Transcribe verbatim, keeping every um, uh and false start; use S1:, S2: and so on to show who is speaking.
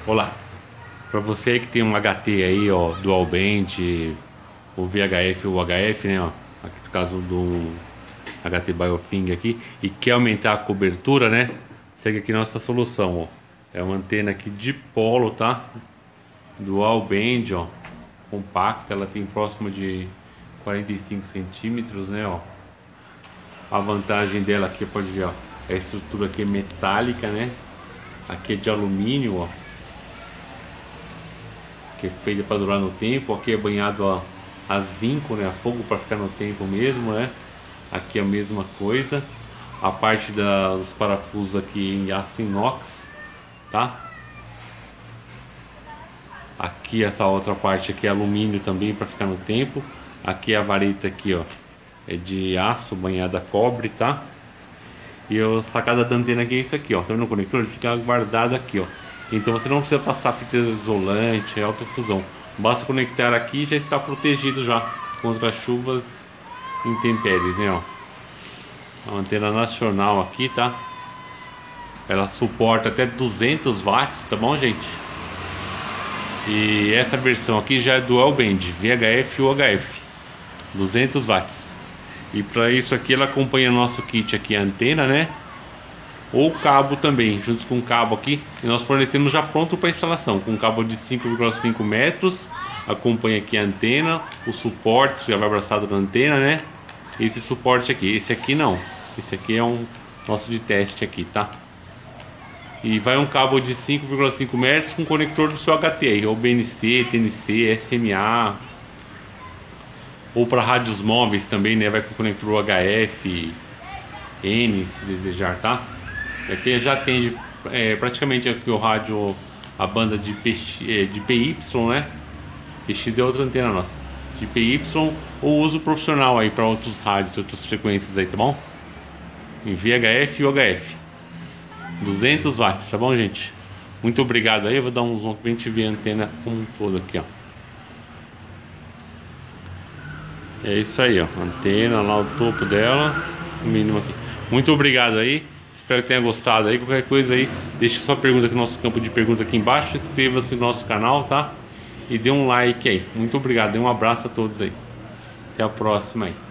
S1: Olá, para você aí que tem um H T aí, ó, dual band, o V H F ou o H F, né, ó, aqui no caso do H T Biofing aqui, e quer aumentar a cobertura, né, segue aqui nossa solução, ó. É uma antena aqui de polo, tá? Dual band, ó, compacta, ela tem próximo de quarenta e cinco centímetros, né, ó. A vantagem dela aqui, pode ver, ó, a estrutura aqui é metálica, né? Aqui é de alumínio, ó, que é feita para durar no tempo. Aqui é banhado a, a zinco, né, a fogo, para ficar no tempo mesmo, né? Aqui é a mesma coisa. A parte da, dos parafusos aqui em aço inox, tá? Aqui essa outra parte aqui é alumínio também, para ficar no tempo. Aqui a vareta aqui, ó, é de aço banhada a cobre, tá? E a sacada da antena aqui é isso aqui, ó. Tá vendo o conector? Ele fica guardado aqui, ó. Então você não precisa passar fita isolante, alta fusão. Basta conectar aqui e já está protegido já contra chuvas e intempéries, né, ó. Uma antena nacional aqui, tá? Ela suporta até duzentos watts, tá bom, gente? E essa versão aqui já é dual band, V H F ou H F, duzentos watts. E para isso aqui ela acompanha nosso kit aqui, a antena, né? Ou cabo também, junto com o cabo aqui. E nós fornecemos já pronto para instalação, com cabo de cinco vírgula cinco metros. Acompanha aqui a antena, o suporte já vai abraçado na antena, né? Esse suporte aqui, esse aqui não. Esse aqui é um nosso de teste aqui, tá? E vai um cabo de cinco vírgula cinco metros com conector do seu H T aí, ou B N C, T N C, S M A. Ou para rádios móveis também, né? Vai com conector H F, N, se desejar, tá? Aqui já atende é, praticamente aqui o rádio, a banda de, P X, é, de P Y, né? P X é outra antena nossa. De P Y ou uso profissional aí para outros rádios, outras frequências aí, tá bom? Em V H F e U H F. duzentos watts, tá bom, gente? Muito obrigado aí. Eu vou dar um zoom pra gente ver a antena como um todo aqui, ó. É isso aí, ó. Antena lá, o topo dela, o mínimo aqui. Muito obrigado aí. Espero que tenha gostado aí. Qualquer coisa aí, deixe sua pergunta aqui no nosso campo de pergunta aqui embaixo. Inscreva-se no nosso canal, tá? E dê um like aí. Muito obrigado. Dê um abraço a todos aí. Até a próxima aí.